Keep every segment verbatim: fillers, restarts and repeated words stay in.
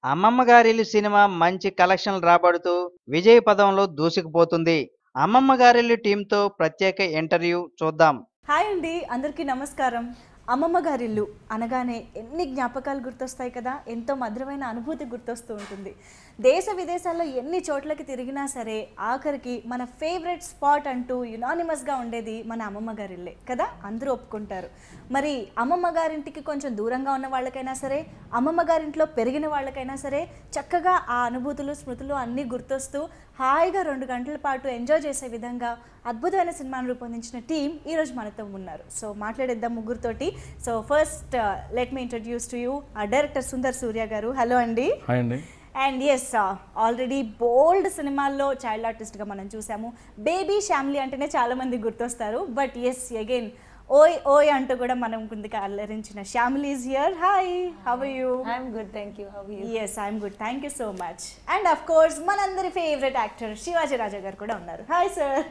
అమ్మమ్మ గారిల్లు సినిమా మంచి కలెక్షన్లు రాబడుతూ విజయ పదంలో దూసుకుపోతుంది. అమ్మమ్మ గారిల్లు టీంతో ప్రత్యేక ఇంటర్వ్యూ చూద్దాం. హాయ్ అండి, అందరికీ నమస్కారం. అమ్మమ్మ గారిల్లు అనగానే ఎన్ని జ్ఞాపకాలు గుర్తొస్తాయి కదా, ఎంతో మధురమైన అనుభూతి గుర్తొస్తూ ఉంటుంది. దేశ విదేశాల్లో ఎన్ని చోట్లకి తిరిగినా సరే ఆఖరికి మన ఫేవరెట్ స్పాట్ అంటూ యునానిమస్గా ఉండేది మన అమ్మమ్మ గారిల్లే కదా, అందరూ ఒప్పుకుంటారు. మరి అమ్మమ్మ గారింటికి కొంచెం దూరంగా ఉన్న వాళ్ళకైనా సరే, అమ్మమ్మ గారింట్లో పెరిగిన వాళ్ళకైనా సరే చక్కగా ఆ అనుభూతులు స్మృతులు అన్నీ గుర్తొస్తూ హాయిగా రెండు గంటల పాటు ఎంజాయ్ చేసే విధంగా అద్భుతమైన సినిమాను రూపొందించిన టీం ఈరోజు మనతో ఉన్నారు. సో మాట్లాడేద్దాం ముగ్గురుతోటి. So first let me introduce to you director Sundar Surya garu. Hello అండి. హాయ్ అండి. అండ్ ఎస్, ఆల్రెడీ బోల్డ్ సినిమాల్లో చైల్డ్ ఆర్టిస్ట్గా మనం చూసాము. బేబీ ఫ్యామిలీ అంటేనే చాలామంది గుర్తొస్తారు. బట్ ఎస్, అగైన్ ఓయ్ ఓయ్ అంటూ కూడా మనం ముందుకు అల్లరించిన Shyamili is here. Hi, how are you? I'm good, thank you. How are you? Yes, I'm good, thank you so much. And of course మనందరి ఫేవరెట్ యాక్టర్ శివాజీ రాజా గారు కూడా ఉన్నారు. Hi sir.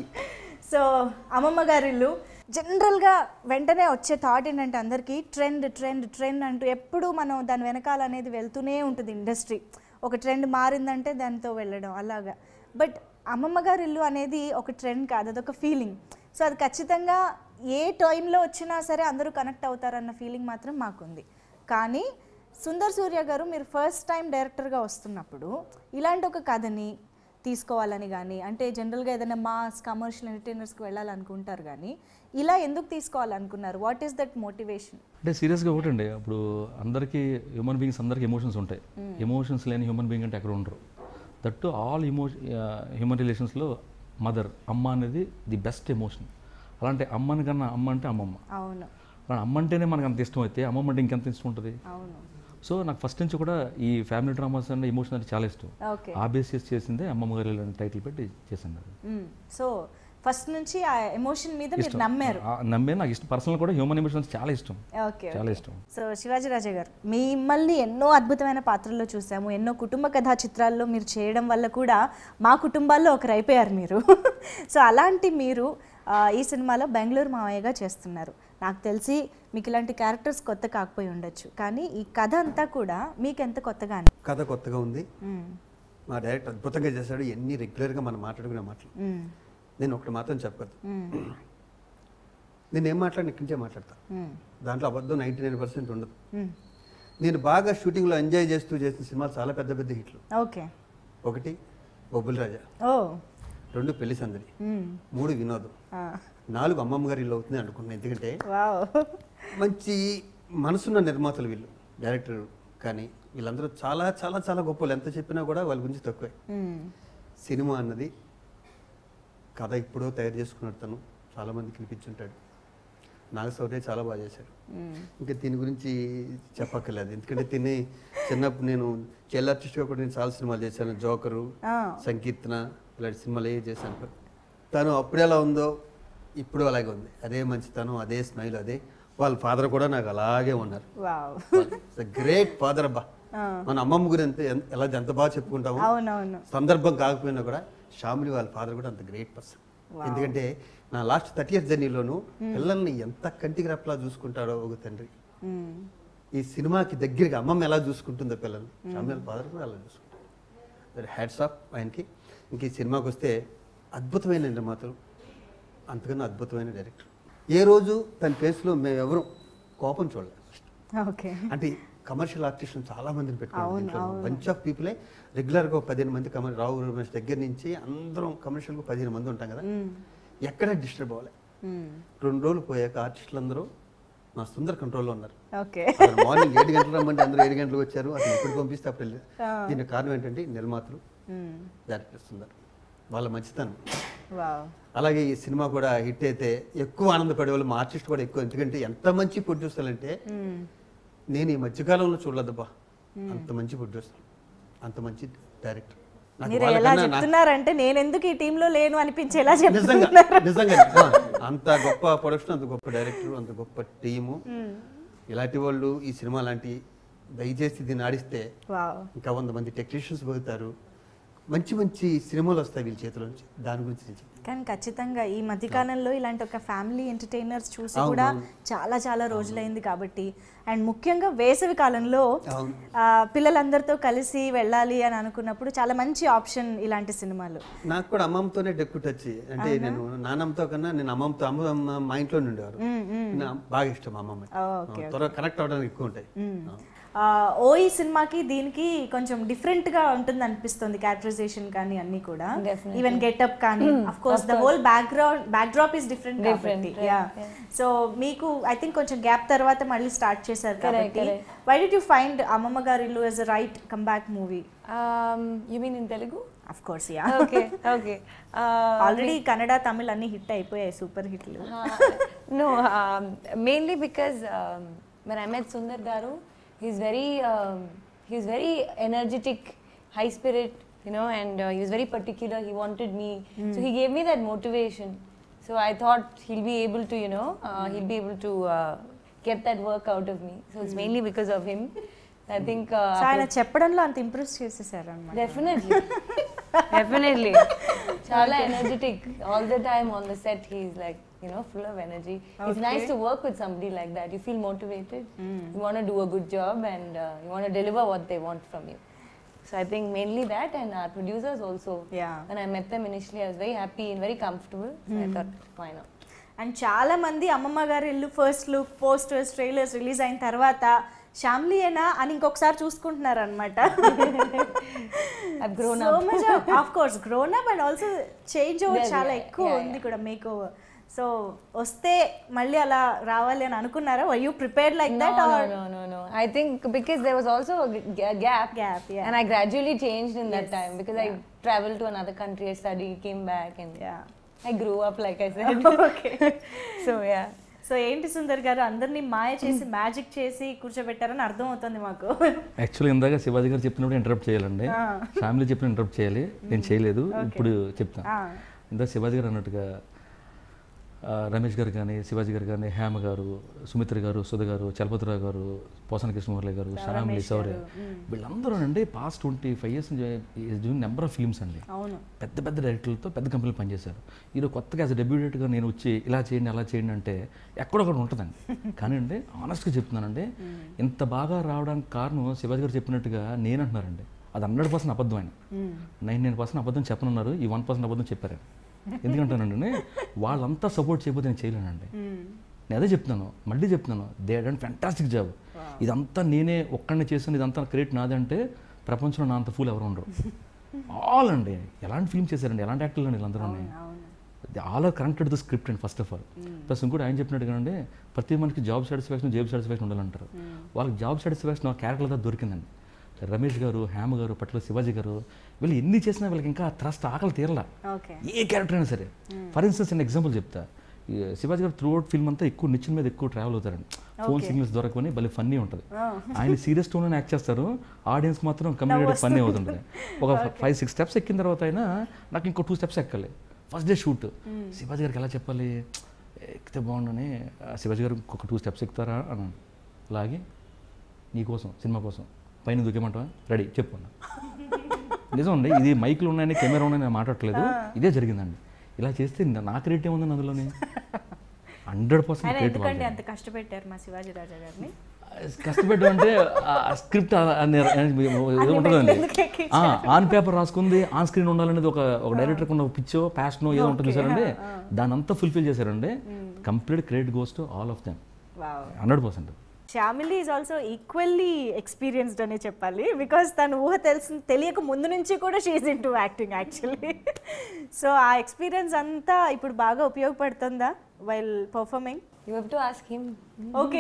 సో అమ్మమ్మ గారిల్లు జనరల్గా వెంటనే వచ్చే థాట్ ఏంటంటే అందరికీ ట్రెండ్ ట్రెండ్ ట్రెండ్ అంటూ ఎప్పుడూ మనం దాని వెనకాల అనేది వెళ్తూనే ఉంటుంది ఇండస్ట్రీ. ఒక ట్రెండ్ మారిందంటే దానితో వెళ్ళడం అలాగా. బట్ అమ్మమ్మ గారిల్లు అనేది ఒక ట్రెండ్ కాదు, అదొక ఫీలింగ్. సో అది ఖచ్చితంగా ఏ టైంలో వచ్చినా సరే అందరూ కనెక్ట్ అవుతారన్న ఫీలింగ్ మాత్రం మాకుంది. కానీ సుందర్ సూర్య గారు, మీరు ఫస్ట్ టైం డైరెక్టర్గా వస్తున్నప్పుడు ఇలాంటి ఒక కథని తీసుకోవాలని కానీ, అంటే జనరల్గా ఏదైనా మాస్ కమర్షియల్ ఎంటర్టైనర్స్కి వెళ్ళాలనుకుంటారు కానీ ఇలా ఎందుకు తీసుకోవాలనుకున్నారు? What is that motivation? అంటే సీరియస్గా ఒకటండి, అప్పుడు అందరికీ హ్యూమన్ బీయింగ్స్ అందరికీ ఎమోషన్స్ ఉంటాయి. ఎమోషన్స్ లేని హ్యూమన్ బీయింగ్ అంటే ఎక్కడ ఉండరు. దట్టు ఆల్ ఎమోషన్ హ్యూమన్ రిలేషన్స్లో మదర్, అమ్మ అనేది ది బెస్ట్ ఎమోషన్. అలాంటి అమ్మని కన్నా అమ్మ అంటే అమ్మమ్మ. అవును. అలా అమ్మ అంటేనే మనకు అంత ఇష్టం అయితే అమ్మమ్మ అంటే ఇంకెంత ఇష్టం ఉంటుంది. అవును. సో నాకు ఫస్ట్ నుంచి కూడా ఈ ఫ్యామిలీ డ్రామాస్ అంటే ఎమోషన్ అంటే చాలా ఇష్టం. ఆ బేసిస్ చేసిందే అమ్మమ్మ గారి టైటిల్ పెట్టి చేశాను. సో ఫస్ట్ నుంచి ఆ ఎమోషన్ మీద మీరు నమ్మారు? నమ్మే నాకు ఇష్టం. పర్సనల్ కూడా హ్యూమన్ ఎమోషన్స్ చాలా ఇష్టం. ఓకే, చాలా ఇష్టం. సో శివాజీ రాజా గారు, మిమ్మల్ని ఎన్నో అద్భుతమైన పాత్రల్లో చూసాము, ఎన్నో కుటుంబ కథా చిత్రాల్లో మీరు చేయడం వల్ల కూడా మా కుటుంబాల్లో ఒకరు అయిపోయారు మీరు. సో అలాంటి మీరు ఈ సినిమాలో బెంగళూరు మావయ్యగా చేస్తున్నారు. నాకు తెలిసి మీకు ఇలాంటి క్యారెక్టర్స్ కొత్త కాకపోయి ఉండొచ్చు, కానీ ఈ కథ అంతా కూడా మీకు ఎంత కొత్తగా? కథ కొత్తగా ఉంది. మా డైరెక్టర్ అద్భుతంగా చేశాడు. ఎన్ని రెగ్యులర్గా మనం మాట్లాడుకునే మాటలు. నేను ఒకటి మాత్రం చెప్పదు, నేను ఏం మాట్లాడిన ఇక్కడి నుంచే మాట్లాడతా. దాంట్లో అబద్ధం నైంటీ నైన్ పర్సెంట్ ఉండదు. నేను బాగా షూటింగ్లో ఎంజాయ్ చేస్తూ చేసిన సినిమాలు చాలా పెద్ద పెద్ద హిట్లు. ఓకే. ఒకటి బొబ్బుల్ రాజా, రెండు పెళ్లి సందడి, మూడు వినోదం, నాలుగు అమ్మమ్మ గారి ఇల్లు అవుతుంది అనుకున్నాను. ఎందుకంటే మంచి మనసున్న నిర్మాతలు వీళ్ళు, డైరెక్టర్ కానీ వీళ్ళందరూ చాలా చాలా చాలా గొప్పలు. ఎంత చెప్పినా కూడా వాళ్ళ గురించి తక్కువే. సినిమా అన్నది కథ ఇప్పుడో తయారు చేసుకున్నాడు తను, చాలామందికి వినిపించుంటాడు. నాగశౌర్య చాలా బాగా చేశాడు. ఇంకా దీని గురించి చెప్పక్కర్లేదు, ఎందుకంటే తిని చిన్నప్పుడు నేను చైల్డ్ ఆర్టిస్ట్గా కూడా నేను చాలా సినిమాలు చేశాను. జోకరు, సంకీర్తన, ఇలాంటి సినిమాలు ఏ చేశాను. తను అప్పుడు ఎలా ఉందో ఇప్పుడు అలాగే ఉంది. అదే మంచితనం, అదే స్మైల్, అదే. వాళ్ళ ఫాదర్ కూడా నాకు అలాగే ఉన్నారు. గ్రేట్ ఫాదర్ అబ్బా. మన అమ్మమ్మ గురించి ఎలా ఎంత బాగా చెప్పుకుంటాము, సందర్భం కాకపోయినా కూడా శ్యామిలి వాళ్ళ ఫాదర్ కూడా అంత గ్రేట్ పర్సన్. ఎందుకంటే నా లాస్ట్ థర్టీ ఇయర్స్ జర్నీలోనూ పిల్లల్ని ఎంత కంటికి రెప్పలా చూసుకుంటాడో ఒక తండ్రి, ఈ సినిమాకి దగ్గరగా అమ్మమ్మ ఎలా చూసుకుంటుందో పిల్లల్ని, శ్యామిలి వాళ్ళ ఫాదర్ కూడా అలా చూసుకుంటారు. హ్యాట్స్ ఆఫ్ ఆయనకి. ఇంక ఈ సినిమాకి వస్తే అద్భుతమైన నిర్మాతలు, అంతకన్నా అద్భుతమైన డైరెక్టర్. ఏ రోజు తన ఫేస్లో మేము ఎవరు కోపం చూడలేదు. అంటే కమర్షియల్ ఆర్టిస్టులు చాలా మందిని పెట్టుకున్నాం. బంచ్ ఆఫ్ పీపులే రెగ్యులర్గా పదిహేను మంది కమర్ రావు రమేష్ దగ్గర నుంచి అందరం కమర్షియల్గా పదిహేను మంది ఉంటాం కదా, ఎక్కడ డిస్టర్బ్ అవ్వాలి. రెండు రోజులు పోయాక ఆర్టిస్టులు అందరూ నా సుందర్ కంట్రోల్లో ఉన్నారు. మార్నింగ్ ఏడు గంటలు రమ్మంటే అందరూ ఏడు గంటలకు వచ్చారు. అసలు ఎప్పుడు పంపిస్తే అప్పుడు వెళ్ళారు. దీనికి కారణం ఏంటంటే నిర్మాతలు, డైరెక్టర్ సుందర్, వాళ్ళ మంచితనం. అలాగే ఈ సినిమా కూడా హిట్ అయితే ఎక్కువ ఆనందపడే వాళ్ళు మా ఆర్టిస్ట్ కూడా ఎక్కువ. ఎందుకంటే ఎంత మంచి ప్రొడ్యూసర్ అంటే నేను ఈ మధ్యకాలంలో చూడలేదబ్బా, అంత మంచి ప్రొడ్యూసర్, అంత మంచి డైరెక్టర్. చెప్తున్నారంటే నేను ఎందుకు ఈ టీంలో లేను అనిపించేలా నిజంగా నిజంగా అంత గొప్ప ప్రొడక్షన్, అంత గొప్ప డైరెక్టర్, అంత గొప్ప టీము. ఇలాంటి వాళ్ళు ఈ సినిమా లాంటి దయచేసి దీన్ని ఆడిస్తే ఇంకా వంద మంది టెక్నీషియన్స్ పోతారు. మంచి మంచి సినిమాలు వస్తాయి వీళ్ళ చేతిలోంచి. దాని గురించి కానీ ఖచ్చితంగా ఈ మధ్యకాలంలో ఇలాంటి ఒక ఫ్యామిలీ ఎంటర్టైనర్స్ చూసి కూడా చాలా చాలా రోజులైంది కాబట్టి, అండ్ ముఖ్యంగా వేసవి కాలంలో పిల్లలందరితో కలిసి వెళ్ళాలి అని అనుకున్నప్పుడు చాలా మంచి ఆప్షన్ ఇలాంటి సినిమాలు. నాకు కూడా అమ్మమ్మతోనే డెక్కు టచ్, అంటే నేను నాన్నమ్మతో కన్నా నేను అమ్మమ్మతో, అమ్మ మా ఇంట్లో ఉండేవారు, బాగా ఇష్టం అమ్మమ్మ, త్వరగా కనెక్ట్ అవ్వడానికి ఎక్కువ ఉంటాయి. ఓ ఈ సినిమాకి దీనికి కొంచెం డిఫరెంట్ గా ఉంటుంది అనిపిస్తుంది, క్యారెక్టరైజేషన్ కానీ అన్ని కూడా, ఈవెన్ గెటప్ కానీ, of course the whole background backdrop is different కాబట్టి. యా, సో మీకు ఐ థింక్ కొంచెం గ్యాప్ తర్వాత మళ్ళీ స్టార్ట్ చేశారు కాబట్టి, why did you find Ammamma Gari Illu as a right come back movie? You mean in Telugu? Of course, yeah. Okay okay, already Kannada Tamil అన్ని hit అయిపోయాయి, super హిట్లు. No, mainly because when I met Sundar garu, he's very um, he's very energetic, high spirit, you know, and uh, he was very particular. He wanted me, mm. so he gave me that motivation. So I thought he'll be able to, you know, uh, mm. he'll be able to uh, get that work out of me. So it's mm. mainly because of him. I think uh, so ఆయన చెప్పడంలో అంత impress చేసేసారు అన్నమాట. Definitely. Definitely. Chala energetic all the time on the set. He's like, you know, full of energy. Okay. It's nice to work with somebody like that. You feel motivated. Mm. You want to do a good job, and uh, you want to deliver what they want from you. So I think mainly that, and our producers also. Yeah. When I met them initially, I was very happy and very comfortable. So mm. I thought, why not? And చాలా మంది Ammamma Gari Illu first look, posters, trailers release అయిన తర్వాత ఫ్యామిలీయేనా అని ఇంకొకసారి చూసుకుంటున్నారు అనమాట. So much of course grown up and also change over చాలా ఎక్కువ ఉంది కూడా మేక్ ఓవర్. సో వస్తే మళ్ళీ అలా రావాలి అని అనుకున్నారా? Were you prepared like that? No, no, no, no. I think because there was also a gap, gap, yeah. and I gradually changed in that yes. time because yeah. I traveled to another country, I studied, came back, and yeah. I grew up, like I said. Okay. So yeah. So ఏంటి సుందర్ గారు, అందరినీ మాయ చేసి magic చేసి కూర్చోబెట్టారని అర్థం అవుతుంది మాకు. Actually ఇందాక శివాజీ గారు చెప్పినప్పుడు ఇంటరప్ట్ చేయాలండి, ఫ్యామిలీ చెప్పిన ఇంటరప్ట్ చేయాలి, నేను చేయలేదు, ఇప్పుడు చెప్తాను. ఇందాక శివాజీ గారు అన్నట్టుగా రమేష్ గారు కానీ, శివాజీ గారు కానీ, హేమ గారు, సుమిత్ర గారు, సుధ గారు, చలపతిరావు గారు, పోసన కృష్ణమురళి గారు, శ్యామిలి, శౌర్య, వీళ్ళందరూ అండి past twenty five years doing number of films అండి. పెద్ద పెద్ద డైరెక్టర్లతో పెద్ద కంపెనీలు పనిచేశారు. ఈరోజు కొత్తగా యాజ్ డెబ్యూటెడ్గా నేను వచ్చి ఇలా చేయండి అలా చేయండి అంటే ఎక్కడొక్కడ ఉంటుందండి. కానీ అండి ఆనెస్ట్గా చెప్తున్నానండి, ఇంత బాగా రావడానికి కారణం శివాజీ గారు చెప్పినట్టుగా నేను అంటున్నారండి, అది హండ్రెడ్ పర్సెంట్ అబద్ధం. ఆయన నైన్ నైన్ పర్సెంట్ అబద్ధం చెప్పనున్నారు, ఈ వన్ పర్సెంట్ అబద్ధం చెప్పారు. ఎందుకంటానండి, వాళ్ళంతా సపోర్ట్ చేయకపోతే నేను చేయలేనండి. నేను అదే చెప్తున్నాను, మళ్ళీ చెప్తున్నాను, దే డన్ ఫ్యాంటాస్టిక్ జాబ్. ఇదంతా నేనే ఒక్కడిని చేశాను, ఇదంతా క్రెడిట్ నాదే అంటే ప్రపంచంలో నా అంత ఫూల్ ఎవరు ఉండరు. ఆల్ అండి ఎలాంటి ఫిల్మ్ చేశారండి, ఎలాంటి యాక్టర్లు అండి వీళ్ళందరూ. All are connected the script అండి ఫస్ట్ ఆఫ్ ఆల్. ప్లస్ ఇంకోటి ఆయన చెప్పినట్టుగా అండి, ప్రతి మనకి జాబ్ సాటిస్ఫాక్షన్, జాబ్ సాటిస్ఫాక్షన్ ఉండాలంటారు. వాళ్ళకి జాబ్ సాటిస్ఫాక్షన్ క్యారెక్టర్ దా దొరికిందండి. రమేష్ గారు, హేమ గారు, పట్ల శివాజీ గారు, వీళ్ళు ఎన్ని చేసినా వీళ్ళకి ఇంకా థ్రస్ట్ ఆకలి తీరలా, ఏ క్యారెక్టర్ అయినా సరే. ఫర్ ఇన్స్టెన్స్ నేను ఎగ్జాంపుల్ చెప్తా, శివాజీ గారు త్రూ అవుట్ ఫిల్మ్ అంతా ఎక్కువ నిచ్చిన మీద ఎక్కువ ట్రావెల్ అవుతారండి. ఫోన్ సిగ్నల్స్ దొరకని భలే ఫన్నీ ఉంటుంది. ఆయన సీరియస్ టోన్లోనే యాక్ట్ చేస్తారు, ఆడియన్స్కి మాత్రం కమ్యూనిటీ ఫన్నీ అవుతుంటుంది. ఒక ఫైవ్ సిక్స్ స్టెప్స్ ఎక్కిన తర్వాత అయినా నాకు ఇంకో టూ స్టెప్స్ ఎక్కాలి. ఫస్ట్ డే షూట్ శివాజీ గారికి ఎలా చెప్పాలి, ఎక్కితే బాగుండని, శివాజీ గారు ఇంకొక టూ స్టెప్స్ ఎక్కుతారా అన్నాను. అలాగే నీకోసం సినిమా కోసం పైన దూకేమంటా, రెడీ చెప్పండి. నిజం అండి, ఇది మైక్లు ఉన్నాయని కెమెరా ఉన్నాయని నేను మాట్లాడట్లేదు, ఇదే జరిగిందండి. ఇలా చేస్తే నా క్రెడిట్ ఏముందండి అందులోని? Hundred percent credit. అంత కష్టపెట్టారు మా శివాజీ రాజా గారిని. కష్టపెట్టడం అంటే స్క్రిప్ట్ ఉంటుందండి, ఆన్ పేపర్ రాసుకుంది ఆన్ స్క్రీన్ ఉండాలనేది ఒక ఒక డైరెక్టర్కి ఉన్న పిచ్చో ప్యాషనో ఏదో ఉంటుంది చూసారండి, దాని అంతా ఫుల్ఫిల్ చేశారండి. Complete credit goes to all of them, hundred percent. Shyamili is also equally experienced అనే చెప్పాలి, బికాస్ తను ఊహ తెలిసి తెలియక ముందు నుంచి కూడా she's into acting actually. So ఆ ఎక్స్పీరియన్స్ అంతా ఇప్పుడు బాగా ఉపయోగపడుతుందా while performing? You have to ask him. Okay.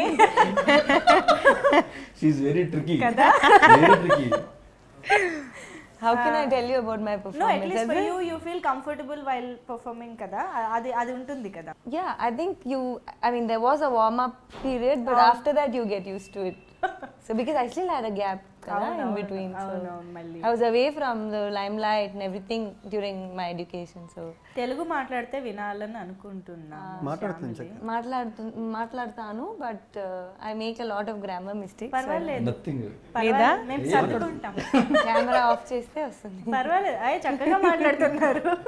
She's very tricky. Kada? Very tricky. How can uh, I tell you about my performance? No, at least for you, you feel comfortable while performing kada. Adi adi untundi kada. Yeah, I think you, I mean there was a warm up period, but um, after that you get used to it. So because I still had a gap kada, oh, in no, between. No, so no, malli. I was away from the limelight and everything during my education. So Telugu మాట్లాడితే వినాలని అనుకుంటున్నా. మాట్లాడుతాను మాట్లాడతాను but I make a lot of grammar mistakes. పర్వాలేదు. Nothing. పర్వాలేదు, మేము సర్దుకుంటాం. Camera off చేస్తే వస్తుంది. పర్వాలేదు, అయ్య చక్కగా మాట్లాడుతున్నారు.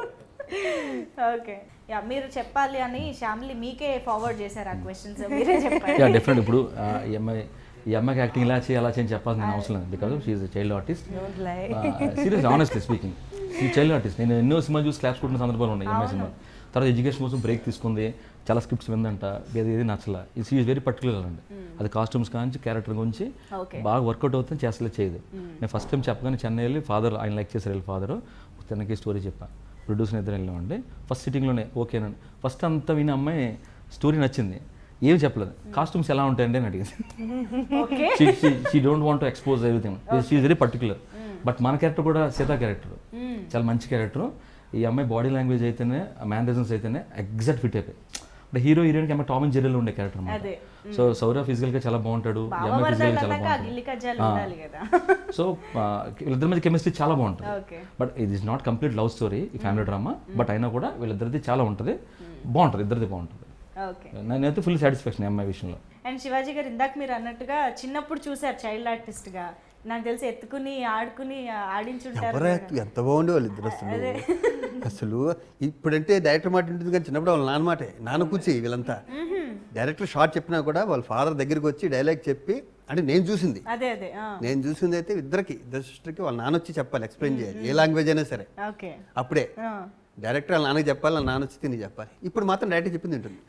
ఓకే యా మీరు చెప్పాలి అని ఫ్యామిలీ మీకే ఫార్వర్డ్ చేశారు ఆ క్వశ్చన్స్ మీరే చెప్పాలి. Yeah definite. ఇప్పుడు ఈ అమ్మాయి ఈ అమ్మాయికి యాక్టింగ్ ఇలా చేయాలి అలా చేయని చెప్పాల్సిన నేను అవసరం లేదు, because she is child artist. Serious honestly speaking ఈ చైల్డ్ ఆర్టిస్ట్. నేను ఎన్నో సినిమా చూసి క్లాస్ కొట్టిన సందర్భాలు ఉన్నాయి ఈ అమ్మాయి సినిమా. తర్వాత ఎడ్యుకేషన్ కోసం బ్రేక్ తీసుకుంది, చాలా స్క్రిప్ట్స్ విందంట, ఏది ఏది నచ్చలా. షీ ఈజ్ వెరీ పర్టికులర్ అండి. అది కాస్ట్యూమ్స్ కాంచి క్యారెక్టర్ గురించి బాగా వర్కౌట్ అవుతుంది, చేస్తలే చేయదు. నేను ఫస్ట్ టైం చెప్పగానే చెన్నై వెళ్ళి ఫాదర్ ఆయన లైక్ చేశారు, వెళ్ళి ఫాదరు తనకి స్టోరీ చెప్పాను, ప్రొడ్యూసర్ ఇద్దరు వెళ్ళామండి. ఫస్ట్ సిట్టింగ్లోనే ఓకేనండి. ఫస్ట్ అంతా విని అమ్మాయి స్టోరీ నచ్చింది, ఏమి చెప్పలేదు. కాస్ట్యూమ్స్ ఎలా ఉంటాయండి అని అడిగింది. She don't want to expose everything, she is very particular. But మన క్యారెక్టర్ కూడా సీతా క్యారెక్టర్ చాలా మంచి క్యారెక్టర్. ఈ అమ్మాయి బాడీ లాంగ్వేజ్ అయితేనే, మ్యానరిజమ్స్ అయితేనే ఎగ్జాక్ట్ ఫిట్ అయిపోయి. అంటే హీరో హీరోయిన్కి అమ్మాయి టామ్ అండ్ జెర్రీలో ఉండే క్యారెక్టర్ అన్నమాట. సో సౌర్య ఫిజికల్గా చాలా బాగుంటాడు, ఈ అమ్మాయి ఫిజికల్గా చాలా బాగుంటాడు. సో వీళ్ళిద్దరి మధ్య కెమిస్ట్రీ చాలా బాగుంటుంది. బట్ ఇది is not complete love story, ఈ ఫ్యామిలీ డ్రామా. బట్ అయినా కూడా వీళ్ళిద్దరిది చాలా ఉంటుంది, బాగుంటుంది, ఇద్దరిది బాగుంటుంది. నేనైతే ఫుల్ సాటిస్ఫాక్షన్ ఈ అమ్మాయి విషయంలో. అండ్ శివాజీ గారు ఇందాక మీరు అన్నట్టుగా చిన్నప్పుడు చూసారు చైల్డ్ ఆర్టిస్ట్ గా, నాకు తెలిసి ఎత్తుకుని ఆడుకుని ఆడించుంటారు. ఎంత బాగుండే వాళ్ళు ఇద్దరు అసలు. అసలు ఇప్పుడంటే డైరెక్టర్ మాట ఉంటుంది కానీ చిన్నప్పుడు వాళ్ళ నాన్న మాటే, నాన్న కూర్చి వీళ్ళంతా డైరెక్టర్ షార్ట్ చెప్పినా కూడా వాళ్ళ ఫాదర్ దగ్గరికి వచ్చి డైలాగ్ చెప్పి, అంటే నేను చూసింది అదే అదే నేను చూసింది అయితే ఇద్దరికి ఇద్దరు సిస్టర్కి వాళ్ళ నాన్న వచ్చి చెప్పాలి, ఎక్స్ప్లెయిన్ చేయాలి, ఏ లాంగ్వేజ్ అయినా సరే. అప్పుడే డైరెక్టర్ వాళ్ళ నాన్నకి చెప్పాలి, వాళ్ళ నాన్న వచ్చి తిని చెప్పాలి. ఇప్పుడు మాత్రం డైరెక్టర్ చెప్పింది ఉంటుంది.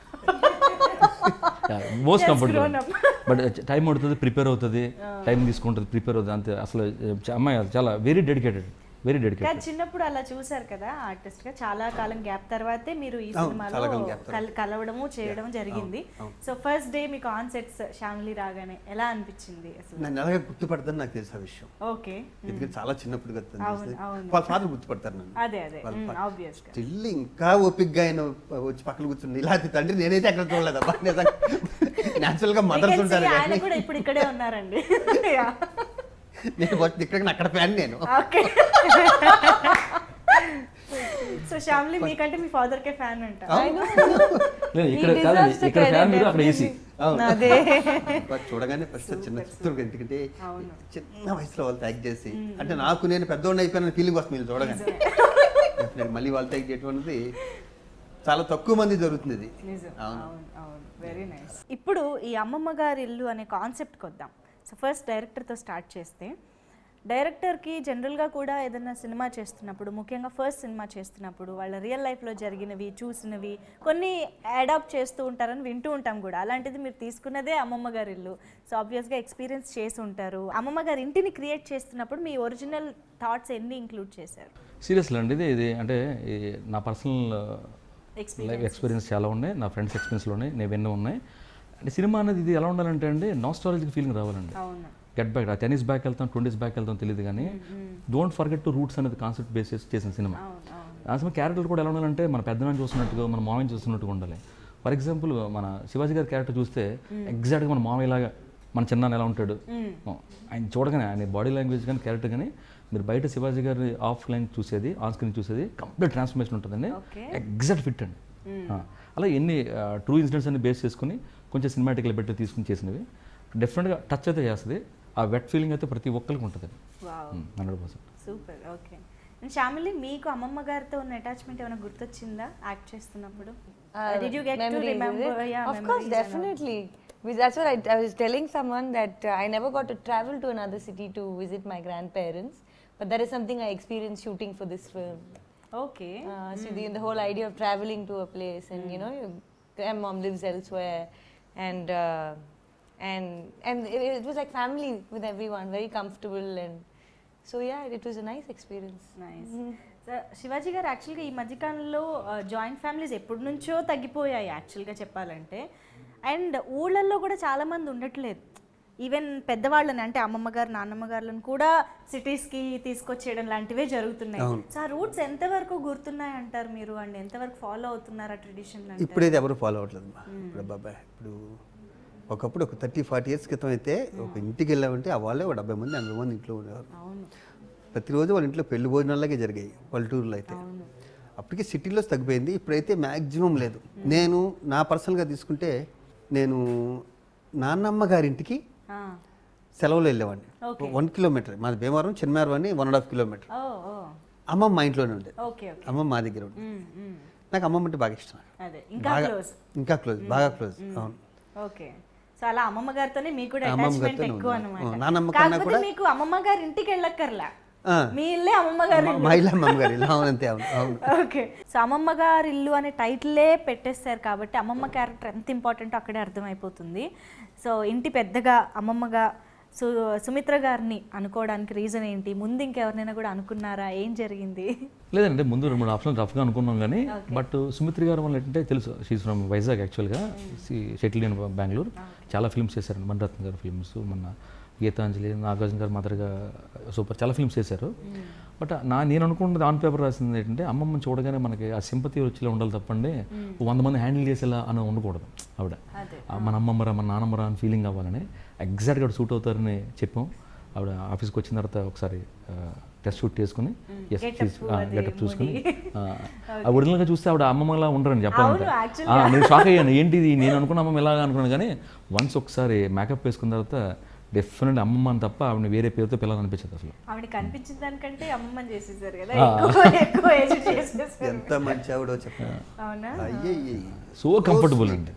Most comfortable. బట్ టైం పడుతుంది, ప్రిపేర్ అవుతుంది, టైం తీసుకుంటుంది, ప్రిపేర్ అవుతుంది అంతే. అసలు అమ్మాయి చాలా వెరీ డెడికేటెడ్, వెరీ డెడికేటెడ్. చిన్నప్పుడు అలా చూసారు కదా ఆర్టిస్ట్ గా, చాలా కాలం గ్యాప్ తర్వాతే మీరు ఈ సినిమాలో కలవడము చేయడం జరిగింది. సో ఫస్ట్ డే మీకు ఆన్ సెట్స్ ఫ్యామిలీ రాగానే ఎలా అనిపించింది? అసలు నన్ను ఎలాగే గుర్తుపడతాను నాకు తెలిసిన విషయం. ఓకే, ఎందుకంటే చాలా చిన్నప్పుడు కదా వాళ్ళ ఫాదర్ గుర్తుపడతారు నన్ను. అదే అదే ఆబ్వియస్ గా. స్టిల్ ఇంకా ఓపిక్గా ఆయన వచ్చి పక్కన కూర్చుంది, ఇలా తండ్రి నేనైతే అక్కడ చూడలేదబ్బా. న్యాచురల్ గా మదర్స్ ఉంటారు, ఆయన కూడా ఇప్పుడు ఇక్కడే ఉన్నారండి. నేను ఇక్కడ అక్కడ ఫ్యాన్ నేను. సో ఫ్యామిలీ మీకంటే మీ ఫాదర్ కే ఫ్యాన్ అంట. ఇక్కడ కాదు, ఇక్కడ ఫ్యాన్ మీరు అక్కడ ఏసీ. అదే చూడగానే ఫస్ట్ చిన్న చిత్తుడు, ఎందుకంటే చిన్న వయసులో వాళ్ళు ట్యాగ్ చేసి, అంటే నాకు నేను పెద్దోడిని అయిపోయిన ఫీలింగ్ వస్తుంది వీళ్ళు చూడగానే. మళ్ళీ వాళ్ళు ట్యాగ్ చేయడం అనేది చాలా తక్కువ మంది జరుగుతుంది. Very nice. ఇప్పుడు ఈ అమ్మమ్మ గారి ఇల్లు అనే కాన్సెప్ట్కి వద్దాం. సో ఫస్ట్ డైరెక్టర్తో స్టార్ట్ చేస్తే, డైరెక్టర్కి జనరల్గా కూడా ఏదైనా సినిమా చేస్తున్నప్పుడు, ముఖ్యంగా ఫస్ట్ సినిమా చేస్తున్నప్పుడు వాళ్ళ రియల్ లైఫ్లో జరిగినవి చూసినవి కొన్ని అడాప్ట్ చేస్తూ ఉంటారని వింటూ ఉంటాం కూడా. అలాంటిది మీరు తీసుకున్నదే అమ్మమ్మ గారి ఇల్లు. సో ఆబ్వియస్గా ఎక్స్పీరియన్స్ చేసి ఉంటారు. అమ్మమ్మ గారి ఇంటిని క్రియేట్ చేస్తున్నప్పుడు మీ ఒరిజినల్ థాట్స్ ఎన్ని ఇంక్లూడ్ చేశారు? సీరియస్లీ అండి, ఇది ఇది అంటే నా పర్సనల్ లైఫ్ ఎక్స్పీరియన్స్ చాలా ఉన్నాయి, నా ఫ్రెండ్స్ ఎక్స్పీరియన్స్లో ఉన్నాయి, నేను ఎన్నో ఉన్నాయి. అంటే సినిమా అనేది ఇది ఎలా ఉండాలంటే అండి, నాస్టాలజిక్ ఫీలింగ్ రావాలండి. Get back, ten years back వెళ్తాం, ట్వంటీ ఇయర్స్ బ్యాక్ వెళ్తాం తెలియదు, కానీ డోంట్ ఫర్గెట్ టు రూట్స్ అనేది కాన్సెప్ట్ బేస్ చేసి చేసిన సినిమా. ఆ సినిమా క్యారెక్టర్ కూడా ఎలా ఉండాలంటే మన పెద్దనాన్ని చూస్తున్నట్టుగా, మన మామయ్యని చూస్తున్నట్టుగా ఉండాలి. ఫర్ ఎగ్జాంపుల్ మన శివాజీ గారి క్యారెక్టర్ చూస్తే ఎగ్జాక్ట్గా మన మామయ్యలాగా మన చిన్నాన్న ఎలా ఉంటాడు, ఆయన చూడగానే ఆయన బాడీ లాంగ్వేజ్ కానీ క్యారెక్టర్ కానీ మీరు బయట శివాజీ గారి ఆఫ్ లైన్ చూసేది, ఆన్ స్క్రీన్ చూసేది కంప్లీట్ ట్రాన్స్ఫర్మేషన్ ఉంటుందండి, ఎగ్జాక్ట్ ఫిట్ అండి. అలా ఎన్ని ట్రూ ఇన్సిడెంట్స్ అన్ని బేస్ చేసుకుని కొంచెం సినిమాటిక్లో పెట్టి తీసుకుని చేసినవి డెఫినెట్గా టచ్ అయితే చేస్తుంది. ఆ వెట్ ఫీలింగ్ అయితే ప్రతి ఒక్కరికి ఉంటుంది hundred percent. Super. Okay, family మీకు అమ్మమ్మ గారితో ఉన్న అటాచ్మెంట్ ఏమైనా గుర్తొచ్చిందా యాక్ట్ చేస్తున్నప్పుడు? Did you get to remember? Yeah, of course, definitely. That's what I, I was telling someone that uh, I never got to travel to another city to visit my grandparents, but that is something I experienced shooting for this film. Okay. Uh, so mm. the, the whole idea of traveling to a place, and mm. you know, your grandmom lives elsewhere, and uh, and and it, it was like family with everyone, very comfortable, and so yeah, it was a nice experience. Nice. Mm. So Shivaji గారు యాక్చువల్గా ఈ మధ్యకాలంలో joint families ఎప్పటి నుంచో తగ్గిపోయాయి యాక్చువల్గా చెప్పాలంటే. And ఊళ్ళల్లో కూడా చాలామంది ఉండట్లేదు. ఈవెన్ పెద్దవాళ్ళని అంటే అమ్మమ్మ గారు నాన్నమ్మ గారులను కూడా సిటీస్కి తీసుకొచ్చేయడం లాంటివే జరుగుతున్నాయి. సో ఆ రూట్స్ ఎంతవరకు గుర్తున్నాయి అంటారు మీరు, అండ్ ఎంతవరకు ఫాలో అవుతున్నారు ఆ ట్రెడిషన్? ఇప్పుడైతే ఎవరు ఫాలో అవ్వట్లేదు ఇప్పుడు బాబాయ్. ఇప్పుడు ఒకప్పుడు ఒక థర్టీ ఫార్టీ ఇయర్స్ క్రితం అయితే ఒక ఇంటికి వెళ్ళామంటే ఆ వాళ్ళే ఒక డెబ్బై మంది ఎనభై మంది ఇంట్లో ఉండేవారు. ప్రతిరోజు వాళ్ళ ఇంట్లో పెళ్లి భోజనాలకే జరిగాయి పల్లెటూరులో అయితే. అప్పటికే సిటీలో తగ్గిపోయింది, ఇప్పుడైతే మ్యాక్సిమం లేదు. నేను నా పర్సనల్గా తీసుకుంటే నేను నాన్నమ్మ గారింటికి సెలవులు వెళ్ళేవాడిని. వన్ కిలోమీటర్ మాది భీమవరం, చిన్నమారం అని వన్ అండ్ హాఫ్ కిలోమీటర్. అమ్మమ్మ మా ఇంట్లోనే ఉండేది. Okay okay. అమ్మమ్మ మా దగ్గర ఉండేది. నాకు అమ్మమ్మ అంటే బాగా ఇష్టం. అదే ఇంకా క్లోజ్. ఇంకా క్లోజ్, బాగా క్లోజ్. అవును. ఓకే. సో అలా అమ్మమ్మ గారితోనే మీకు కూడా అమ్మమ్మ అటాచ్మెంట్ గారితోనే ఎక్కువ ఉంది. అన్నమాట. నాన్నమ్మ కన్నా కాకపోతే కూడా మీకు అమ్మమ్మ గారి ఇంటికి వెళ్ళక్కర్లా, ఆ, మీ ఇల్లే అమ్మమ్మ గారి ఇల్లు. మా ఇల్లు అమ్మమ్మ గారి ఇల్లు. అవును, అంతే. అవును అవును. ఓకే. సో అమ్మమ్మ గారి ఇల్లు అనే టైటిలే పెట్టేస్తారు కాబట్టి అమ్మమ్మ క్యారెక్టర్ ఎంత ఇంపార్టెంటో అక్కడే అర్థమైపోతుంది. సో ఇంటి పెద్దగా అమ్మమ్మగా సు సుమిత్ర గారిని అనుకోవడానికి రీజన్ ఏంటి? ముందు ఇంకెవరినైనా కూడా అనుకున్నారా? ఏం జరిగింది? లేదంటే ముందు రెండు మూడు ఆప్షన్స్ రఫ్గా అనుకున్నాం కానీ బట్ సుమిత్ర గారు వల్ల ఏంటంటే తెలుసు, షీస్ ఫ్రమ్ వైజాగ్ యాక్చువల్గా, సెటిల్ ఇన్ బెంగళూరు. చాలా ఫిల్మ్స్ చేశారండి, మణిరత్న గారు ఫిల్మ్స్, మన గీతాంజలి, నాగార్జున గారు మదర్గా సూపర్ చాలా ఫిల్మ్స్ చేశారు. బట్ నా నేను అనుకున్నది ఆన్ పేపర్ రాసింది ఏంటంటే అమ్మమ్మని చూడగానే మనకి ఆ సింపతి వచ్చేలా ఉండాలి తప్పండి వంద మంది హ్యాండిల్ చేసేలా అని ఉండకూడదు. ఆవిడ మన అమ్మమ్మరా మన నాన్నమ్మరా అని ఫీలింగ్ అవ్వాలని ఎగ్జాక్ట్గా సూట్ అవుతారని చెప్పాం. ఆవిడ ఆఫీస్కి వచ్చిన తర్వాత ఒకసారి టెస్ట్ షూట్ చేసుకుని గెటప్ చూసుకుని ఒరిజినల్గా చూస్తే ఆవిడ అమ్మమ్మలా ఉండరని చెప్పాలంటే నేను షాక్ అయ్యాను, ఏంటిది నేను అనుకున్న అమ్మమ్మ ఎలాగా అనుకున్నాను. కానీ వన్స్ ఒకసారి మేకప్ వేసుకున్న తర్వాత డెఫినెట్ అమ్మమ్మ అని తప్ప ఆవిడ వేరే పేరుతో పిల్లలు అనిపించదు. అసలు ఆవిడ కనిపించిన దానికంటే అమ్మమ్మని చేసేసారు కదా, ఎంత మంచి ఆవిడ చెప్పారు. అవునా? సో కంఫర్టబుల్ అండి.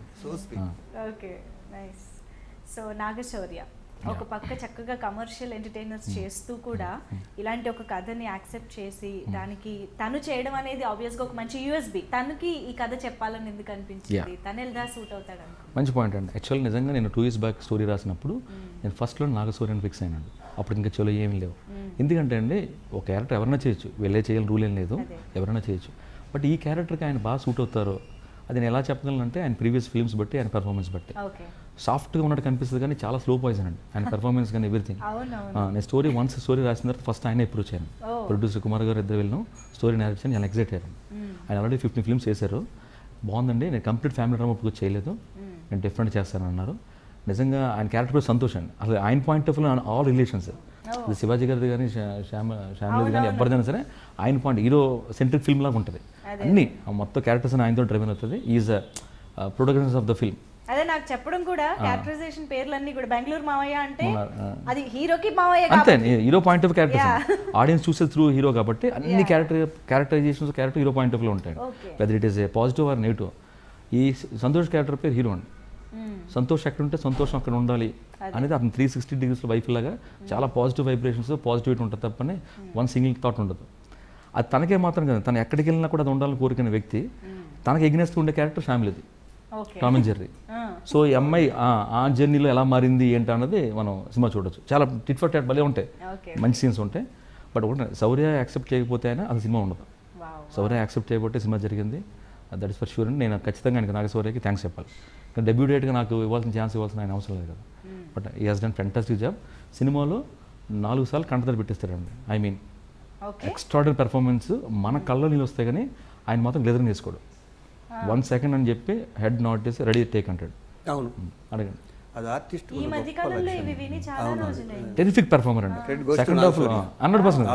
Okay, nice. సో నాగశౌర్య ఒక పక్క చక్కగా కమర్షియల్ ఎంటర్టైనర్స్ చేస్తూ కూడా ఇలాంటి ఒక కథని యాక్సెప్ట్ చేసి దానికి తను చేయడం అనేది ఆబ్వియస్గా ఒక మంచి యూఎస్బి. తనకి ఈ కథ చెప్పాలని ఎందుకు అనిపించింది? తను ఎలా సూట్ అవుతాడు అనుకో. మంచి పాయింట్ అండి. యాక్చువల్ నిజంగా నేను టూ ఇయర్స్ బ్యాక్ స్టోరీ రాసినప్పుడు నేను ఫస్ట్లో నాగశౌర్యని ఫిక్స్ అయినాను. అప్పుడు ఇంకా చలో ఏమీ లేవు. ఎందుకంటే అండి ఒక క్యారెక్టర్ ఎవరైనా చేయొచ్చు, వెళ్ళే చేయాలని రూల్ ఏం లేదు, ఎవరైనా చేయొచ్చు. బట్ ఈ క్యారెక్టర్కి ఆయన బాగా సూట్ అవుతారో అది నేను ఎలా చెప్పగలనంటే ఆయన ప్రీవియస్ ఫిల్మ్స్ బట్టి, ఆయన పెర్ఫార్మెన్స్ బట్టి. సాఫ్ట్గా ఉన్నట్టు కనిపిస్తుంది కానీ చాలా స్లో పాయిజన్ అండి ఆయన పెర్ఫార్మెన్స్ కానీ ఎవ్రీథింగ్. నేను స్టోరీ వన్స్ స్టోరీ రాసిన తర్వాత ఫస్ట్ ఆయన అప్రోచ్ అయ్యాను. ప్రొడ్యూసర్ కుమార్ గారు ఇద్దరు వెళ్ళినాం, స్టోరీ నేరేట్ చేయని నేను ఎగ్జైట్ అయ్యాను. ఆయన ఆల్రెడీ ఫిఫ్టీన్ ఫిల్మ్స్ చేశారు, బాగుందండి, నేను కంప్లీట్ ఫ్యామిలీ డ్రామా ఇప్పుడు చేయలేదు, నేను డిఫరెంట్ చేస్తాను అన్నారు. నిజంగా ఆయన క్యారెక్టర్ కూడా సంతోషం. అసలు ఆయన point of view all relations, ఇది శివాజీ గారిది కానీ శ్యామ శ్యామలది కానీ ఎవరిదైనా సరే ఆయన పాయింట్ హీరో సెంట్రిక్ ఫిల్మ్ లాగా ఉంటుంది. అన్ని మొత్తం క్యారెక్టర్స్ అని ఆయనతో డ్రైవెన్ అవుతుంది. Is a protagonist of the film. అదే నాకు చెప్పడం కూడా క్యారెక్టరైజేషన్ పేర్లన్నీ కూడా బెంగళూరు మావయ్య అంటే అది హీరోకి మావయ్య అంతే, hero point of characters audience చూసే త్రూ హీరో కాబట్టి అన్ని character characterizations character hero point of view ఉంటాయి. Whether it is a positive or negative. ఈ సంతోష్ క్యారెక్టర్ పేరు హీరో అండి. సంతోష్ ఎక్కడ ఉంటే సంతోషం అక్కడ ఉండాలి అనేది అతను త్రీ సిక్స్టీ డిగ్రీస్లో వైఫ్ లాగా చాలా పాజిటివ్ వైబ్రేషన్స్ పాజిటివిటీ ఉంటుంది తప్పని వన్ సింగిల్ థాట్ ఉండదు. అది తనకే మాత్రం కదా, తను ఎక్కడికి వెళ్ళినా కూడా అది ఉండాలని కోరుకునే వ్యక్తి. తనకి ఎగ్నెస్ట్ ఉండే క్యారెక్టర్ ఫ్యామిలీది, టామ్ అండ్ జెర్రీ. సో ఈ అమ్మాయి ఆ జర్నీలో ఎలా మారింది ఏంటి అన్నది మనం సినిమా చూడొచ్చు. చాలా టిట్ ఫర్ టాట్ భలే ఉంటాయి, మంచి సీన్స్ ఉంటాయి. బట్ ఒకటి శౌర్య యాక్సెప్ట్ చేయకపోతే అయినా అది సినిమా ఉండదు. శౌర్య యాక్సెప్ట్ చేయకపోతే సినిమా జరిగింది, దట్ ఇస్ ఫర్ షూర్. అండి నేను ఖచ్చితంగా ఆయనకి నాగశౌర్యకి థ్యాంక్స్ చెప్పాలి. కానీ డెబ్యూ డేట్గా నాకు ఇవ్వాల్సిన ఛాన్స్ ఇవ్వాల్సిన ఆయన అవసరం లేదు కదా. బట్ ఈ హాస్ డన్ ఫెంటాస్టిక్ జాబ్. సినిమాలో నాలుగు సార్లు కంటదలు పెట్టిస్తారండి. ఐ మీన్ ఎక్స్ట్రాడనరీ పెర్ఫార్మెన్స్, మన కళ్ళలో నీళ్ళు వస్తాయి కానీ ఆయన మాత్రం గ్లెదరింగ్ చేసుకోడు. వన్ సెకండ్ అని చెప్పి హెడ్ నాట్ చేసి రెడీ టేక్ అంటాడు. అవును, అడగండి. అది ఆర్టిస్ట్ ఈ మధ్య కాలంలో ఇవి విని చాలా రోజులైంది. టెరిఫిక్ పెర్ఫార్మర్ అండి, second half hundred percent.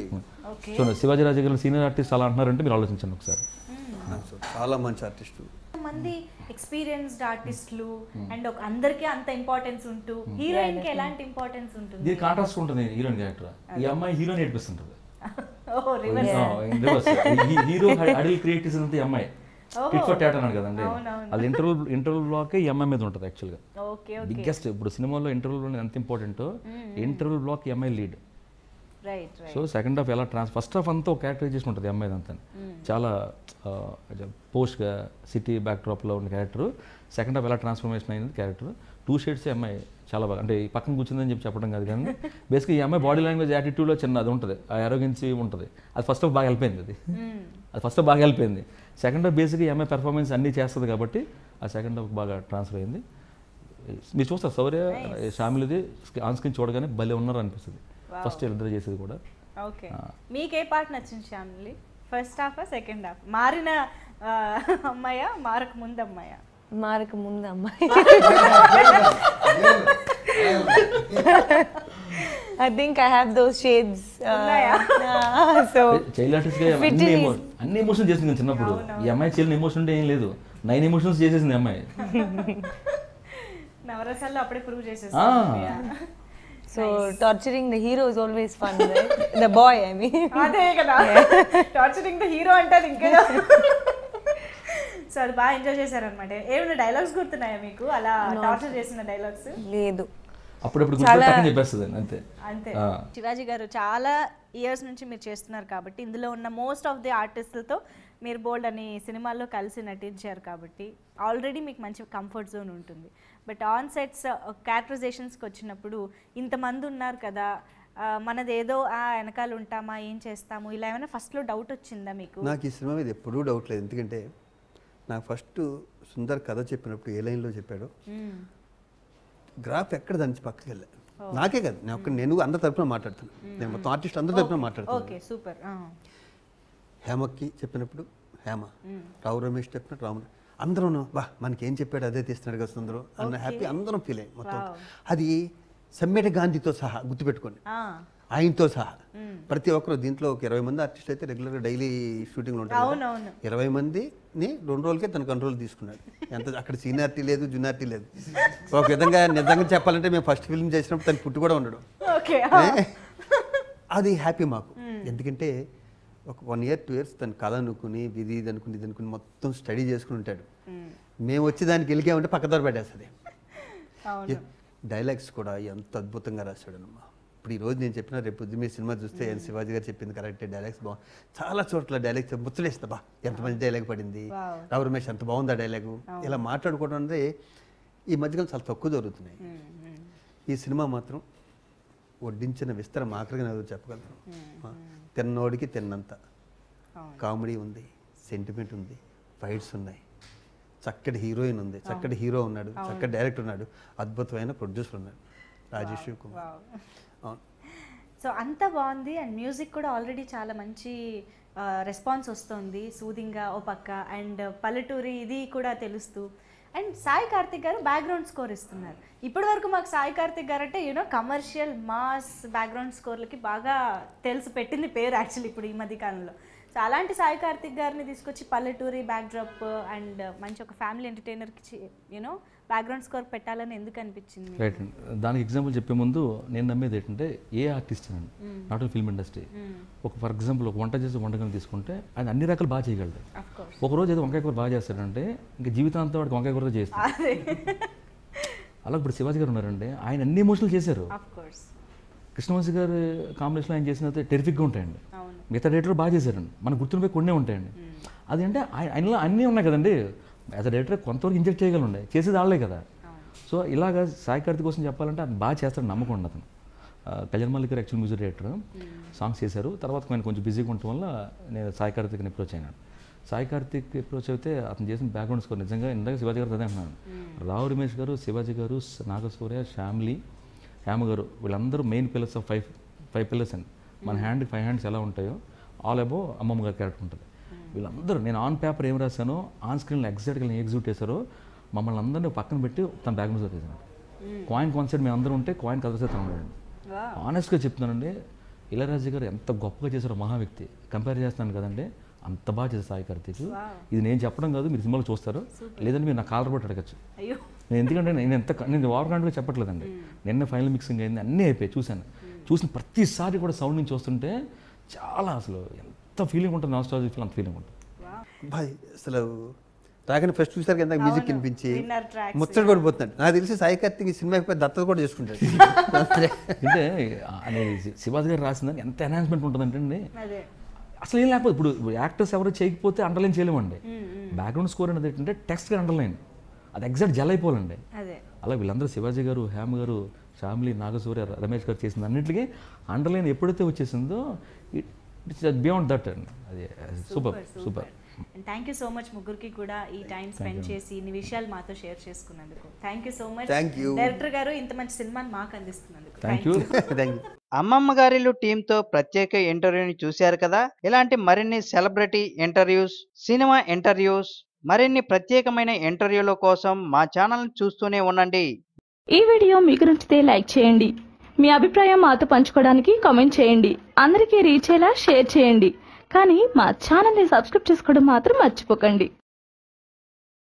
So Shivaji Raja గారు సీనియర్ ఆర్టిస్ట్ అలా అంటున్నారంటే మీరు ఆలోచించండి ఒకసారి. చాలా మంచి ఆర్టిస్ట్, మంది ఎక్స్పీరియన్స్డ్ ఆర్టిస్టులు అండ్ అందరికీ అంత ఇంపార్టెన్స్ ఉంటూ హీరోయిన్ కి ఎలాంటి ఇంపార్టెన్స్ ఉంటుంది? దీని కాంట్రాస్ట్ ఉంటుంది హీరోయిన్ క్యారెక్టర్. ఈ అమ్మాయి హీరోని ఏడిపిస్తుంటుంది. హీరో అడిల్ క్రియేట్ చేసినంత ఈ అమ్మాయి టిట్ ఫర్ టాట్ అన్నాడు కదండి, అది ఇంటర్వల్ ఇంటర్వల్ బ్లాక్ ఈ అమ్మాయి మీద ఉంటుంది యాక్చువల్గా. బిగ్గెస్ట్ ఇప్పుడు సినిమాలో ఇంటర్వల్ ఎంత ఇంపార్టెంటో ఇంటర్వల్ బ్లాక్ ఈ అమ్మాయి లీడ్. సో సెకండ్ హాఫ్ ఎలా ట్రాన్స్ ఫస్ట్ హాఫ్ అంతా ఒక క్యారెక్టరైజేషన్ ఉంటుంది అమ్మాయి అంతా, చాలా పోస్ట్గా సిటీ బ్యాక్ డ్రాప్లో ఉన్న క్యారెక్టర్. సెకండ్ హాఫ్ ఎలా ట్రాన్స్ఫర్మేషన్ అయినది క్యారెక్టర్. టూ షేడ్స్ అమ్మాయి చాలా బాగా, అంటే ఈ పక్కన కూర్చుందని చెప్పి చెప్పడం కాదు కానీ బేసిక్గా ఈ అమ్మాయి బాడీ లాంగ్వేజ్ యాటిట్యూడ్లో చిన్న అది ఉంటుంది, ఆ ఎరోగెన్సీ ఉంటుంది. అది ఫస్ట్ హాఫ్ బాగా వెళ్ళిపోయింది, అది అది ఫస్ట్ హాఫ్ బాగా వెళ్ళిపోయింది. సెకండ్ హాఫ్ బేసిక్గా ఈ అమ్మాయి పెర్ఫార్మెన్స్ అన్నీ చేస్తుంది కాబట్టి ఆ సెకండ్ హాఫ్ బాగా ట్రాన్స్ఫర్ అయింది. మీరు చూస్తారు శౌర్య ఫ్యామిలీది ఆన్ స్క్రీన్ చూడగానే భలే ఉన్నారు అనిపిస్తుంది. ఫస్ట్ ఇద్దరు చేసేది కూడా. ఓకే, మీకు ఏ పార్ట్ నచ్చింది family? First half second half? మారిన అమ్మాయ మారక ముందు అమ్మాయ? మారక ముందు అమ్మాయి. I think I have those shades. So child artist గా అన్ని అన్ని ఎమోషన్స్ చేసింది చిన్నప్పుడు. ఈ అమ్మాయి చైల్డ్ ఎమోషన్ అంటే ఏం లేదు, నైన్ ఎమోషన్స్ చేసేసింది అమ్మాయి. నవరసాల్లో అప్పుడే ప్రూవ్ చేసేసింది. So torturing the hero is always fun, right? The boy, I mean. అదే కదా, టార్చరింగ్ ద హీరో అంటారు ఇంకా. సో అది బాగా ఎంజాయ్ చేశారనమాట. ఏమైనా డైలాగ్స్ గుర్తున్నాయా మీకు అలా టార్చర్ చేసిన డైలాగ్స్? లేదు, అప్పుడప్పుడు చెప్పేస్తుంది అంతే అంతే. శివాజీ గారు చాలా ఇయర్స్ నుంచి మీరు చేస్తున్నారు కాబట్టి, ఇందులో ఉన్న మోస్ట్ ఆఫ్ ది ఆర్టిస్టులతో మీరు బోల్డ్ అని సినిమాల్లో కలిసి నటించారు కాబట్టి ఆల్రెడీ మీకు మంచి కంఫర్ట్ జోన్ ఉంటుంది. బట్ ఆన్ సెట్స్ క్యారెక్టరైజేషన్స్కి వచ్చినప్పుడు ఇంతమంది ఉన్నారు కదా, మనది ఏదో ఆ వెనకాల ఉంటామా, ఏం చేస్తాము, ఇలా ఏమైనా ఫస్ట్లో డౌట్ వచ్చిందా మీకు? నాకు ఈ సినిమా మీద ఎప్పుడూ డౌట్ లేదు. ఎందుకంటే నాకు ఫస్ట్ సుందర్ కథ చెప్పినప్పుడు ఏ లైన్లో చెప్పాడో గ్రాఫ్ ఎక్కడ దాని పక్కకి వెళ్ళా. నాకే కదా, నేను ఒక్క నేను అందరి తరఫున మాట్లాడుతాను, నేను మొత్తం ఆర్టిస్ట్ అందరి తరఫున మాట్లాడుతాను. సూపర్. హేమకి చెప్పినప్పుడు హేమ, రావు రమేష్ చెప్పినట్టు రాము, అందరూ బా మనకి ఏం చెప్పాడు అదే తీస్తున్నాడు కదా సుందరం అన్న హ్యాపీ అందరం ఫీల్ అయ్యి మొత్తం. అది సమ్మెట గాంధీతో సహా గుర్తుపెట్టుకోండి, ఆయనతో సహా ప్రతి ఒక్కరు. దీంట్లో ఒక ఇరవై మంది ఆర్టిస్ట్ అయితే రెగ్యులర్గా డైలీ షూటింగ్లో ఉంటారు. ఇరవై మందిని రెండు రోజులకే తన కంట్రోల్ తీసుకున్నాడు. ఎంత అక్కడ సీనియారిటీ లేదు, జూనియారిటీ లేదు. ఒక విధంగా నిజంగా చెప్పాలంటే మేము ఫస్ట్ ఫిల్మ్ చేసినప్పుడు తను పుట్టి కూడా ఉండడు. అది హ్యాపీ మాకు. ఎందుకంటే ఒక వన్ ఇయర్ టూ ఇయర్స్ తను కథ అనుకుని ఇది ఇది అనుకుని ఇది అనుకుని మొత్తం స్టడీ చేసుకుని ఉంటాడు. మేము వచ్చి దానికి వెళ్ళామంటే పక్కదారి పెట్టేస్తుంది. డైలాగ్స్ కూడా ఎంత అద్భుతంగా రాశాడనమ్మా. ఇప్పుడు ఈరోజు నేను చెప్పిన రేపు మీరు సినిమా చూస్తే శివాజీ గారు చెప్పింది కరెక్టే. డైలాగ్స్ బాగు, చాలా చోట్ల డైలాగ్స్ ముచ్చటేస్తా బా ఎంత మంచి డైలాగ్ పడింది, రావు రమేష్ ఎంత బాగుంది ఆ డైలాగు, ఇలా మాట్లాడుకోవడం అనేది ఈ మధ్యకాలం చాలా తక్కువ జరుగుతున్నాయి. ఈ సినిమా మాత్రం వడ్డించిన విస్తరం ఆఖరిగా నేను చెప్పగలను. తిన్నోడికి తిన్నంత కామెడీ ఉంది, సెంటిమెంట్ ఉంది, ఫైట్స్ ఉన్నాయి, చక్కటి హీరోయిన్ ఉంది, చక్కటి హీరో ఉన్నాడు, చక్కటి డైరెక్టర్ ఉన్నాడు, అద్భుతమైన ప్రొడ్యూసర్ ఉన్నాడు రాజేష్ కుమార్. సో అంత బాగుంది. అండ్ మ్యూజిక్ కూడా ఆల్రెడీ చాలా మంచి రెస్పాన్స్ వస్తుంది, సూదింగ్గా ఓ పక్క, అండ్ పల్లెటూరి ఇది కూడా తెలుస్తూ. అండ్ సాయి కార్తిక్ గారు బ్యాక్గ్రౌండ్ స్కోర్ ఇస్తున్నారు. ఇప్పటి వరకు మాకు సాయి కార్తిక్ గారు అంటే యూనో కమర్షియల్ మాస్ బ్యాక్గ్రౌండ్ స్కోర్లకి బాగా తెలిసి పెట్టింది పేరు యాక్చువల్లీ ఇప్పుడు ఈ మధ్య కాలంలో. సో అలాంటి సాయి కార్తిక్ గారిని తీసుకొచ్చి పల్లెటూరి బ్యాక్డ్రాప్ అండ్ మంచి ఒక ఫ్యామిలీ ఎంటర్టైనర్కి యూనో బ్యాక్గ్రౌండ్ స్కోర్ పెట్టాలని ఎందుకు అనిపించింది? రైట్, దానికి ఎగ్జాంపుల్ చెప్పే ముందు నేను నమ్మేది ఏంటంటే ఏ ఆర్టిస్ట్ అండి, నాట్ ఓన్లీ ఫిల్మ్ ఇండస్ట్రీ, ఒక ఫర్ ఎగ్జాంపుల్ ఒక వంట చేసి వంటకం తీసుకుంటే ఆయన అన్ని రకాలు బాగా చేయగలడు. ఒకరోజు ఏదో వంకాయ కూర బాగా చేస్తాడంటే ఇంకా జీవితాంతం వాడికి వంకాయ కూర చేస్తాడు. అలా ఇప్పుడు శివాజీ గారు ఉన్నారండి, ఆయన అన్ని ఎమోషనల్ చేశారు. కృష్ణవంశీ గారు కాంబినేషన్లో ఆయన చేసినైతే టెరిఫిక్గా ఉంటాయండి. మిగతా డైరెక్టర్ బాగా చేశారండి, మనకు గుర్తుండిపోయి కొన్నే ఉంటాయండి. అది అంటే ఆయనలో అన్నీ ఉన్నాయి కదండి. యాజ్ అ డైరెక్టర్ కొంతవరకు ఇంజెక్ట్ చేయగలండి, చేసేది వాళ్ళే కదా. సో ఇలాగ సాయి కార్తిక్ కోసం చెప్పాలంటే అది బాగా చేస్తాడు, నమ్మకం ఉండదు. అతను కళ్యాణ్ మల్లిక్ గారు యాక్చువల్ మ్యూజిక్ డైరెక్టర్, సాంగ్స్ చేశారు. తర్వాత నేను కొంచెం బిజీగా ఉండటం వల్ల నేను సాయి కార్తిక్ని అప్రోచ్ అయినాను. సాయి కార్తిక్ అప్రోచ్ అయితే అతను చేసిన బ్యాక్గ్రౌండ్ స్కోర్ నిజంగా ఇందాక శివాజీ గారు అదే అంటున్నాను. రావు రమేష్ గారు, శివాజీ గారు, నాగశౌర్య, శ్యామ్లీ, హేమ గారు వీళ్ళందరూ main pillars of five five pillars అండి. మన హ్యాండ్కి ఫైవ్ హ్యాండ్స్ ఎలా ఉంటాయో ఆల్ అబో అమ్మమ్మ గారి క్యారెక్టర్ ఉంటుంది. వీళ్ళందరూ నేను ఆన్ పేపర్ ఏం రాశానో ఆన్ స్క్రీన్లో ఎగ్జాక్ట్గా నేను ఎగ్జిక్యూట్ చేశారో మమ్మల్ని అందరినీ పక్కన పెట్టి తన బ్యాక్గ్రౌండ్ స్కోర్ చేశాను. కాయిన్ కాన్సెప్ట్ మేము అందరూ ఉంటే కాయిన్ కలర్సే తను ఉండండి. ఆనెస్ట్గా చెప్తున్నానండి, ఇళయరాజా గారు ఎంత గొప్పగా చేశారో మహా వ్యక్తి. కంపేర్ చేస్తున్నాను కదండి, అంత బాగా చేశారు సాయి కార్తిక్. ఇది నేను చెప్పడం కాదు, మీరు సినిమాలో చూస్తారు, లేదంటే మీరు నా కాలర్ పట్టి అడగచ్చు. నేను ఎందుకంటే నేను ఎంత నేను ఓవర్ కాన్ఫిడెంట్గా చెప్పట్లేదండి. నిన్న ఫైనల్ మిక్సింగ్ అయింది, అన్నీ అయిపోయి చూశాను. చూసిన ప్రతిసారి కూడా సౌండ్ నుంచి వస్తుంటే చాలా అసలు ఎంత ఫీలింగ్ ఉంటుంది, నాస్టాలజిక్ ఫీల్, అంత ఫీలింగ్ ఉంటుంది. బాయ్ అసలు రాగానే ఫస్ట్ చూసారు కదా మ్యూజిక్ వినిపించి ముచ్చట పడిపోతున్నాడు. నాకు తెలిసి సాయి కార్తిక్ ఈ సినిమా అయిపోయి దత్తత కూడా చేసుకుంటాడు. అంటే శివాజీ గారు రాసిందని ఎంత ఎన్హాన్స్మెంట్ ఉంటుందంటే అండి, అసలు ఏం లేకపోతే ఇప్పుడు యాక్టర్స్ ఎవరు చేయకపోతే అండర్లైన్ చేయలేమండి. బ్యాక్గ్రౌండ్ స్కోర్ అనేది ఏంటంటే టెక్స్ట్గా అండర్లైన్, అది ఎగ్జాక్ట్ జల్ అయిపోవాలండి. అలా వీళ్ళందరూ శివాజీ గారు, హేమ గారు, శ్యామ్లీ, నాగశౌర్య, రమేష్ గారు చేసిన అన్నింటికి అండర్లైన్ ఎప్పుడైతే వచ్చేసిందో ఇట్స్ బియాండ్ దట్ అండి. అది super super. Thank you so much ముగ్గురికి కూడా ఈ టైం స్పెండ్ చేసి ఇన్ని విషయాలు మాతో షేర్ చేసుకున్నందుకు. Thank you so much director గారు, ఇంత మంచి సినిమాని మాకు అందిస్తున్నందుకు. Thank you. అమ్మమ్మ గారిల్లు టీంతో ప్రత్యేక ఇంటర్వ్యూని చూశారు కదా. ఇలాంటి మరిన్ని సెలబ్రిటీ ఇంటర్వ్యూస్, సినిమా ఇంటర్వ్యూస్, మరిన్ని ప్రత్యేకమైన ఇంటర్వ్యూల కోసం మా ఛానల్ని చూస్తూనే ఉండండి. ఈ వీడియో మీకు నచ్చితే లైక్ చేయండి, మీ అభిప్రాయం మాతో పంచుకోవడానికి కామెంట్ చేయండి, అందరికీ రీచ్ అయ్యేలా షేర్ చేయండి. కానీ మా ఛానల్ని సబ్స్క్రైబ్ చేసుకోవడం మాత్రం మర్చిపోకండి.